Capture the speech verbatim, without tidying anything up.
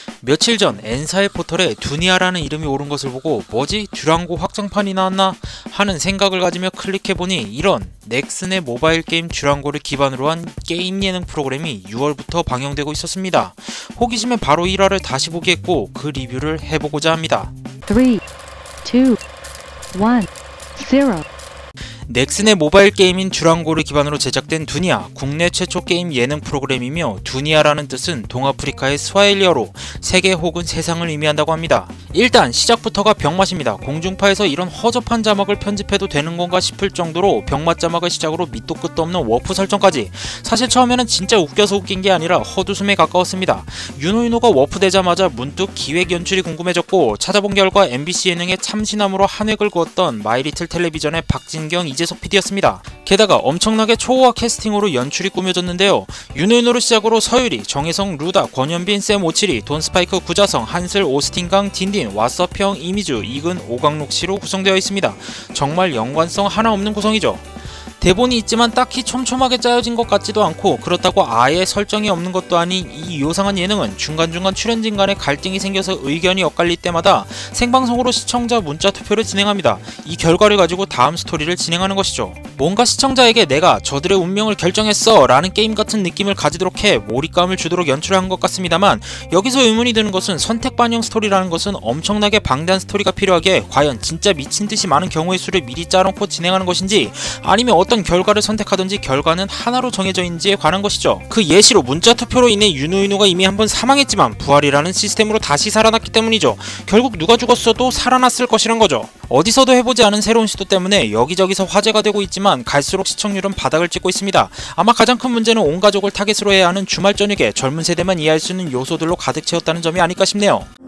며칠 전 엔사의 포털에 두니아라는 이름이 오른 것을 보고 뭐지? 듀랑고 확장판이 나왔나? 하는 생각을 가지며 클릭해보니 이런 넥슨의 모바일 게임 듀랑고를 기반으로 한 게임 예능 프로그램이 유월부터 방영되고 있었습니다. 호기심에 바로 일 화를 다시 보기했고 그 리뷰를 해보고자 합니다. 삼, 이, 일, 영. 넥슨의 모바일 게임인 듀랑고를 기반으로 제작된 두니아, 국내 최초 게임 예능 프로그램이며 두니아라는 뜻은 동아프리카의 스와힐리어로 세계 혹은 세상을 의미한다고 합니다. 일단 시작부터가 병맛입니다. 공중파에서 이런 허접한 자막을 편집해도 되는 건가 싶을 정도로 병맛 자막을 시작으로 밑도 끝도 없는 워프 설정까지. 사실 처음에는 진짜 웃겨서 웃긴 게 아니라 헛웃음에 가까웠습니다. 윤호윤호가 워프되자마자 문득 기획 연출이 궁금해졌고 찾아본 결과 엠비씨 예능의 참신함으로 한 획을 그었던 마이리틀 텔레비전의 박진경, 이재석 피디였습니다. 게다가 엄청나게 초호화 캐스팅으로 연출이 꾸며졌는데요. 윤호윤호로 시작으로 서유리, 정혜성, 루다, 권현빈, 샘 오칠이, 돈스파이크, 구자성, 한슬, 오스틴강, 딘딘, 왓서평, 이미주, 이근, 오강록씨로 구성되어 있습니다. 정말 연관성 하나 없는 구성이죠. 대본이 있지만 딱히 촘촘하게 짜여진 것 같지도 않고 그렇다고 아예 설정이 없는 것도 아닌 이 요상한 예능은 중간중간 출연진 간에 갈등이 생겨서 의견이 엇갈릴 때마다 생방송으로 시청자 문자 투표를 진행합니다. 이 결과를 가지고 다음 스토리를 진행하는 것이죠. 뭔가 시청자에게 내가 저들의 운명을 결정했어 라는 게임 같은 느낌을 가지도록 해 몰입감을 주도록 연출한 것 같습니다만 여기서 의문이 드는 것은 선택 반영 스토리라는 것은 엄청나게 방대한 스토리가 필요하기에 과연 진짜 미친듯이 많은 경우의 수를 미리 짜놓고 진행하는 것인지 아니면 어떤 결과를 선택하든지 결과는 하나로 정해져 있는지에 관한 것이죠. 그 예시로 문자 투표로 인해 윤호윤호가 이미 한번 사망했지만 부활이라는 시스템으로 다시 살아났기 때문이죠. 결국 누가 죽었어도 살아났을 것이란 거죠. 어디서도 해보지 않은 새로운 시도 때문에 여기저기서 화제가 되고 있지만 갈수록 시청률은 바닥을 찍고 있습니다. 아마 가장 큰 문제는 온 가족을 타겟으로 해야 하는 주말 저녁에 젊은 세대만 이해할 수 있는 요소들로 가득 채웠다는 점이 아닐까 싶네요.